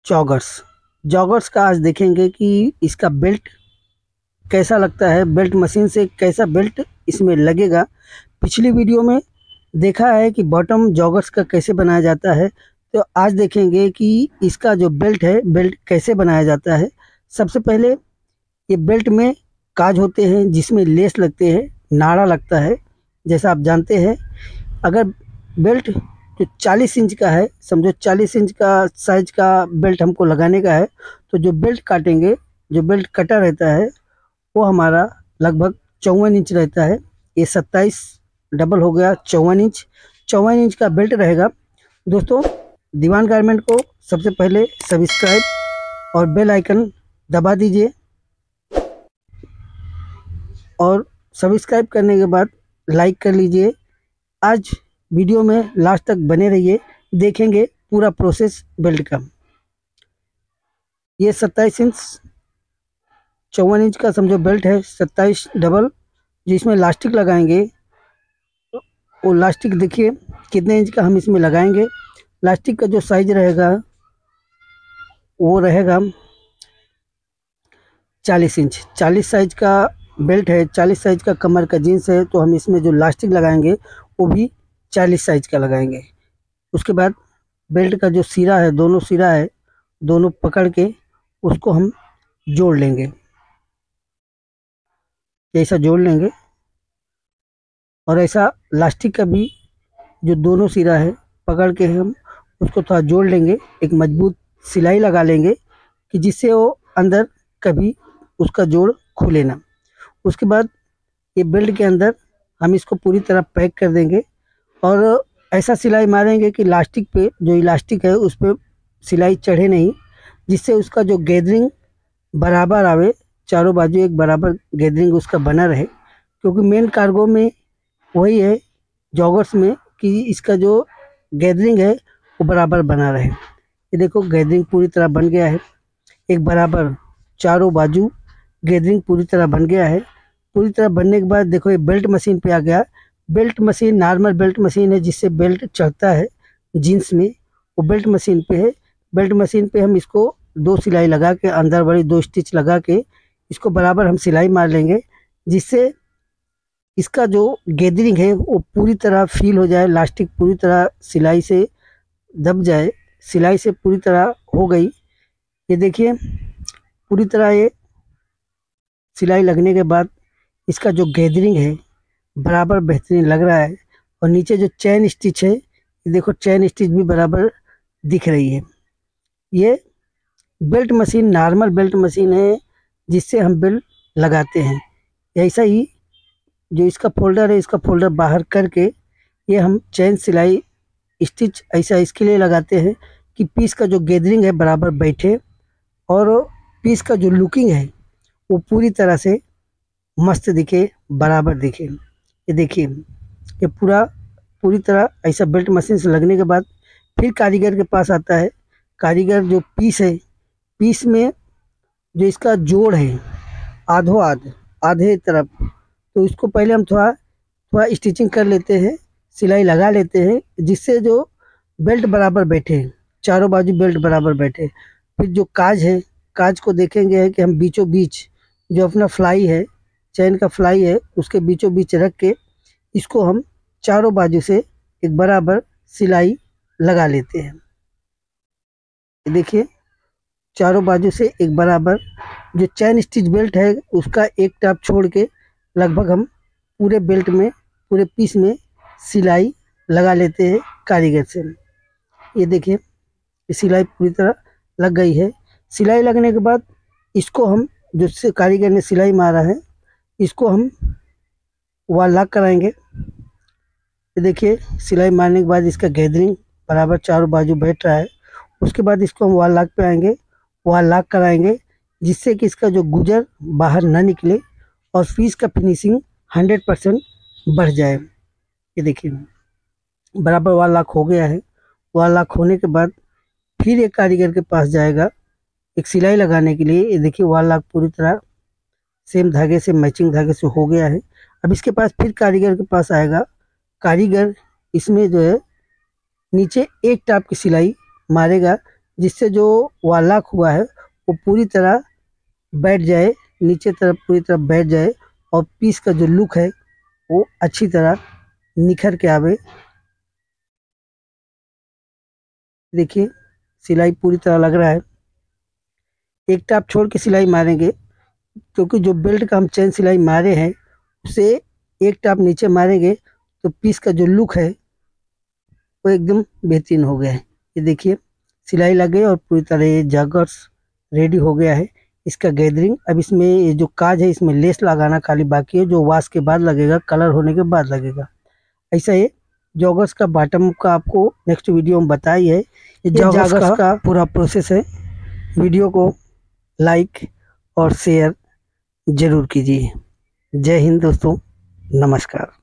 Joggers. Joggers का आज देखेंगे कि इसका बेल्ट कैसा लगता है, बेल्ट मशीन से कैसा बेल्ट इसमें लगेगा। पिछली वीडियो में देखा है कि बॉटम जॉगर्स का कैसे बनाया जाता है, तो आज देखेंगे कि इसका जो बेल्ट है बेल्ट कैसे बनाया जाता है। सबसे पहले ये बेल्ट में काज होते हैं जिसमें लेस लगते हैं, नाड़ा लगता है। जैसा आप जानते हैं, अगर बेल्ट जो 40 इंच का है, समझो 40 इंच का साइज का बेल्ट हमको लगाने का है, तो जो बेल्ट काटेंगे, जो बेल्ट कटा रहता है वो हमारा लगभग 54 इंच रहता है। ये 27 डबल हो गया 54 इंच। 54 इंच का बेल्ट रहेगा। दोस्तों, दीवान गारमेंट को सबसे पहले सब्सक्राइब और बेल आइकन दबा दीजिए, और सब्सक्राइब करने के बाद लाइक कर लीजिए। आज वीडियो में लास्ट तक बने रहिए, देखेंगे पूरा प्रोसेस बेल्ट का। ये 27 इंच 54 इंच का समझो बेल्ट है, 27 डबल। जिसमें लास्टिक लगाएंगे, वो लास्टिक देखिए कितने इंच का हम इसमें लगाएंगे। लास्टिक का जो साइज रहेगा वो रहेगा 40 इंच। 40 साइज का बेल्ट है, 40 साइज का कमर का जीन्स है, तो हम इसमें जो लास्टिक लगाएंगे वो भी 40 साइज का लगाएंगे। उसके बाद बेल्ट का जो सिरा है, दोनों सिरा है, दोनों पकड़ के उसको हम जोड़ लेंगे, ऐसा जोड़ लेंगे। और ऐसा लास्टिक का भी जो दोनों सिरा है पकड़ के हम उसको थोड़ा जोड़ लेंगे, एक मजबूत सिलाई लगा लेंगे कि जिससे वो अंदर कभी उसका जोड़ खुले ना। उसके बाद ये बेल्ट के अंदर हम इसको पूरी तरह पैक कर देंगे, और ऐसा सिलाई मारेंगे कि लास्टिक पे जो इलास्टिक है उस पर सिलाई चढ़े नहीं, जिससे उसका जो गैदरिंग बराबर आवे, चारों बाजू एक बराबर गैदरिंग उसका बना रहे। क्योंकि मेन कार्गो में वही है, जॉगर्स में, कि इसका जो गैदरिंग है वो बराबर बना रहे। ये देखो गैदरिंग पूरी तरह बन गया है, एक बराबर चारों बाजू गैदरिंग पूरी तरह बन गया है। पूरी तरह बनने के बाद देखो ये बेल्ट मशीन पे आ गया। Belt machine normal belt machine है जिससे बेल्ट चढ़ता है जीन्स में, वो बेल्ट मशीन पे है। बेल्ट मशीन पे हम इसको 2 सिलाई लगा के, अंदर बड़ी 2 स्टिच लगा के इसको बराबर हम सिलाई मार लेंगे, जिससे इसका जो गैदरिंग है वो पूरी तरह फील हो जाए, लास्टिक पूरी तरह सिलाई से दब जाए। सिलाई से पूरी तरह हो गई, ये देखिए पूरी तरह ये सिलाई लगने के बाद इसका जो गैदरिंग है बराबर बेहतरीन लग रहा है। और नीचे जो चैन स्टिच है, ये देखो चैन स्टिच भी बराबर दिख रही है। ये belt machine normal belt machine है जिससे हम बेल्ट लगाते हैं। ऐसा ही जो इसका फोल्डर है, इसका फोल्डर बाहर करके ये हम चैन सिलाई स्टिच ऐसा इसके लिए लगाते हैं कि पीस का जो गैदरिंग है बराबर बैठे, और पीस का जो लुकिंग है वो पूरी तरह से मस्त दिखे, बराबर दिखे। ये देखिए ये पूरी तरह ऐसा बेल्ट मशीन से लगने के बाद फिर कारीगर के पास आता है। कारीगर जो पीस है, पीस में जो इसका जोड़ है आधे तरफ, तो इसको पहले हम थोड़ा स्टिचिंग कर लेते हैं, सिलाई लगा लेते हैं, जिससे जो बेल्ट बराबर बैठे, चारों बाजू बेल्ट बराबर बैठे। फिर जो काज है, काज को देखेंगे कि हम बीचों बीच जो अपना फ्लाई है, चैन का फ्लाई है, उसके बीचों बीच रख के इसको हम चारों बाजू से एक बराबर सिलाई लगा लेते हैं। देखिए चारों बाजू से एक बराबर जो चैन स्टिच बेल्ट है उसका एक टाप छोड़ के लगभग हम पूरे बेल्ट में, पूरे पीस में सिलाई लगा लेते हैं कारीगर से। ये देखिए सिलाई पूरी तरह लग गई है। सिलाई लगने के बाद इसको हम, जो से कारीगर ने सिलाई मारा है, इसको हम वॉल लॉक कराएंगे। ये देखिए सिलाई मारने के बाद इसका गैदरिंग बराबर चारों बाजू बैठ रहा है। उसके बाद इसको हम वॉल लॉक पे आएंगे, वॉल लॉक कराएंगे, जिससे कि इसका जो गुजर बाहर ना निकले और पीस का फिनिशिंग 100% बढ़ जाए। ये देखिए बराबर वॉल लॉक हो गया है। वॉल लॉक होने के बाद फिर एक कारीगर के पास जाएगा एक सिलाई लगाने के लिए। ये देखिए वॉल लॉक पूरी तरह सेम धागे से, मैचिंग धागे से हो गया है। अब इसके पास फिर कारीगर के पास आएगा। कारीगर इसमें जो है नीचे एक टाप की सिलाई मारेगा, जिससे जो वालाक हुआ है वो पूरी तरह बैठ जाए, नीचे तरफ पूरी तरह बैठ जाए और पीस का जो लुक है वो अच्छी तरह निखर के आवे। देखिए सिलाई पूरी तरह लग रहा है। एक टाप छोड़ के सिलाई मारेंगे, क्योंकि जो बेल्ट का हम चेन सिलाई मारे हैं उसे एक टाप नीचे मारेंगे तो पीस का जो लुक है वो एकदम बेहतरीन हो गया है। ये देखिए सिलाई लग गई और पूरी तरह ये जॉगर्स रेडी हो गया है। इसका गैदरिंग, अब इसमें ये जो काज है इसमें लेस लगाना खाली बाकी है, जो वॉश के बाद लगेगा, कलर होने के बाद लगेगा। ऐसा ये जॉगर्स का बॉटम का आपको नेक्स्ट वीडियो में बताई है। ये जॉगर्स का पूरा प्रोसेस है। वीडियो को लाइक और शेयर जरूर कीजिए। जय हिंद दोस्तों, नमस्कार।